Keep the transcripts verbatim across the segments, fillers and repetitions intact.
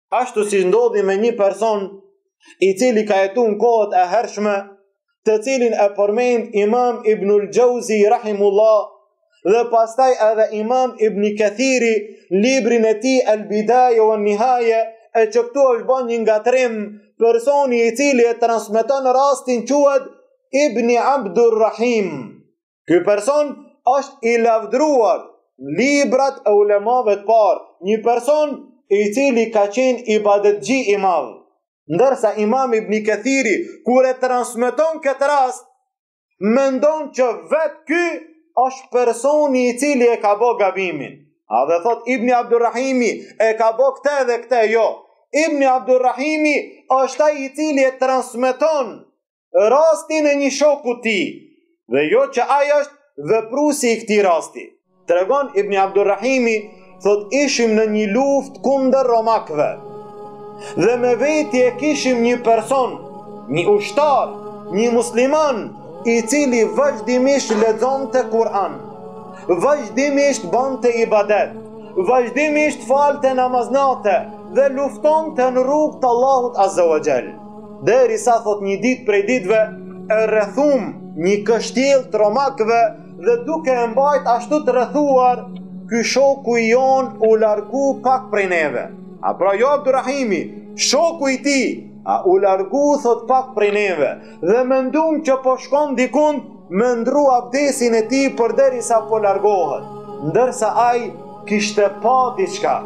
ashtu si ndodhi me një person i cili ka jetu në kohët e hershme, të cilin e përmend Imam Ibnul Gjauzi rahimullah, dhe pastaj edhe Imam Ibn Kathiri librin e tij El Bidaje wa Nihaje, e që këtu është bën një ngatrim. Personi i cili e transmeton rastin quhet Ibn Abdurrahim. Ky person është i lavdruar në librat e ulemave të parë, një person i cili ka qenë ibadetxhi i madh. Ndërsa Imam Ibn Kathiri, kur e transmeton këtë rast, mendon që vetë ky është personi i cili e ka bë gabimin. A dhe thot Ibn Abdurrahimi e ka bë këtë dhe këtë, jo. Ibn Abdurrahimi është ai i cili e transmeton rastin e një shoku të tij, dhe jo që ai është vepruesi i këtij rasti. Tregon Ibn Abdurrahimi, thot ishim në një luftë kundër romakëve, dhe me veti e kishim një person, një ushtar, një musliman, i cili vazhdimisht lexonte Kur'an, vazhdimisht bante ibadet, vazhdimisht falte namaznate dhe luftonte në rrugë të Allahut Azza wa Jall. Derisa thot një ditë prej ditëve e rrethum një kështjell të romakëve, dhe duke e mbajt ashtu të rrethuar, ky shoku i jon u largu pak prej neve. A pra jo Abdurrahimi, shoku i tij, a u largu thot pak prej neve, dhe mendum që po shkon dikund me ndru abdesin e tij përderisa po largohet, ndërsa ai kishte pa diçka.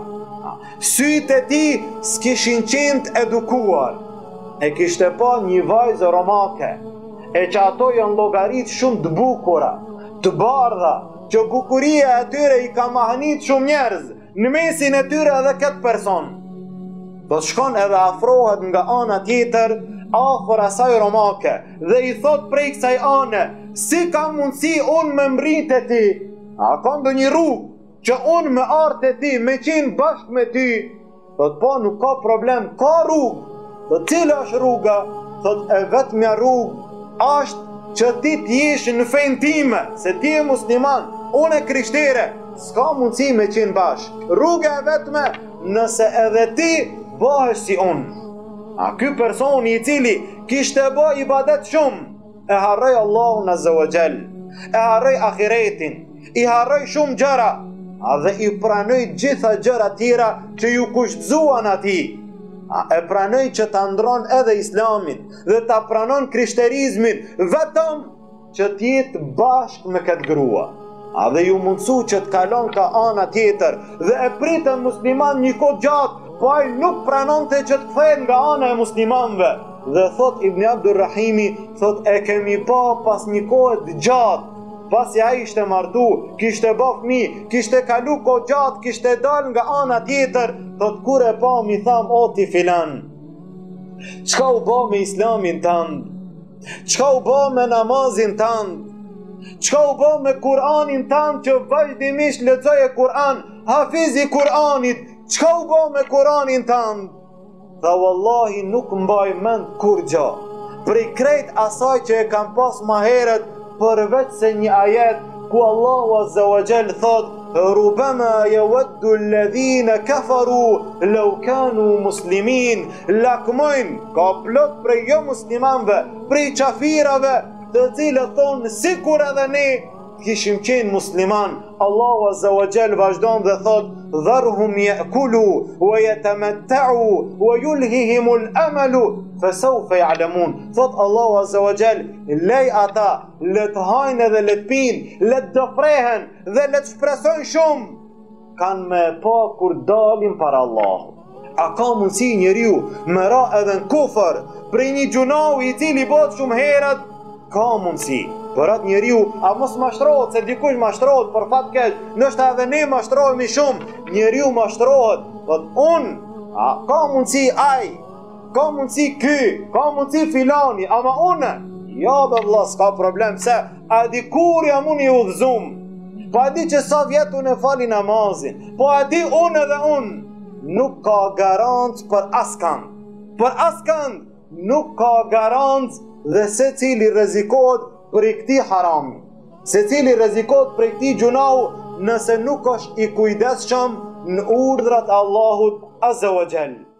Sytë e tij s'kishin qenë të edukuar, e kishte pa një vajzë romake, e që ato janë llogarit shumë të bukura, të bardha, që bukuria e tyre i ka mahnit shumë njerëz, në mesin e tyre edhe këtë person. Do të shkon edhe afrohet nga ana tjetër, afër asaj romake, dhe i thot prej kësaj ane, si ka mundësi unë me mbrit e ti, a ka ndë një rrugë, që unë me artë e ti, me qenë bashkë me ty, thot po nuk ka problem, ka rrugë, thot cila është rruga, thot e vetmja rrugë, ashtë që ti t'jesh në fejnë time, se ti e musliman, unë e krishtere, s'ka mundësi me qenë bashkë, rruga e vetme, nëse edhe ti bëhesh si unë. A ky personi i cili kishte bë ibadet shumë, e harroj Allahun Azza wa Jall, e harroj ahiretin, i harroj shumë gjëra, a dhe i pranoj gjitha gjëra tjera që ju kushtzuan atij. A e pranoj që ta ndron edhe islamin dhe ta pranon krishterizmin vetëm që t'jetë bashkë me këtë grua. A dhe ju mundësu që t'kalon ka ana tjetër dhe e pritën musliman një kohë gjatë, po ai nuk pranonte që t'kthehet nga ana e muslimanëve. Dhe thot Ibn Abdurrahimi, thot e kemi pa pas një kohë të gjatë, pasi ai ishte martu, kishte bë fëmijë, kishte kalu kohë gjatë, kishte dal nga ana tjetër, thot kur e pa mi tham o ti filan, çka u bë me islamin tënd? Çka u bë me namazin tënd? Çka u bë me Kur'anin tënd që vazhdimisht lexoje Kur'an, hafizi Kur'anit? Çka u bë me Kur'anin tënd? Tha wallahi nuk mbaj mend kur gjë, prej krejt asaj që e kam pas ma herët, përveç se një ajet ku Allahu Azza wa Jall thot rubama yawaddu alladhina kafaru law kanu muslimin, lakmojn ka plot prej jo muslimanve, prej qafirave, të cilët thonë sikur edhe ne kishim qenë musliman. Allahu Azza wa Jall vazhdon dhe thot dharhum ya'kulu wa yatamatta'u wa yulhihimul amalu fasawfa ya'lamun. Thot Allahu Azza wa Jall, lej ata le të hajnë dhe le të pinë, le të dëfrehen dhe le të shpresojnë shumë, kanë me pa kur dalin para Allahut. A ka mundësi njeriu me ra edhe në kufër prej një gjunau i cili bëhet shumë herët? Ka mundësi. Për atë njeriu, a mos mashtrohet, se dikush mashtrohet për fat keq, nështë edhe ne mashtrohemi shumë, njeriu mashtrohet, thot unë, a ka mundësi ai, ka mundësi ky, ka mundësi filani, ama unë, ja dhe vlla, s'ka problem, se a di kur jam unë i udhëzum, po a di që sa vjetë unë e fali namazin, po a di unë edhe unë, nuk ka garancë për askand, për askand, nuk ka garancë dhe se cili rrezikohet për i këti harami, se cili rrezikohet për i këti gjunau, nëse nuk është i kujdesshëm në urdhrat Allahut Azza wa Jall.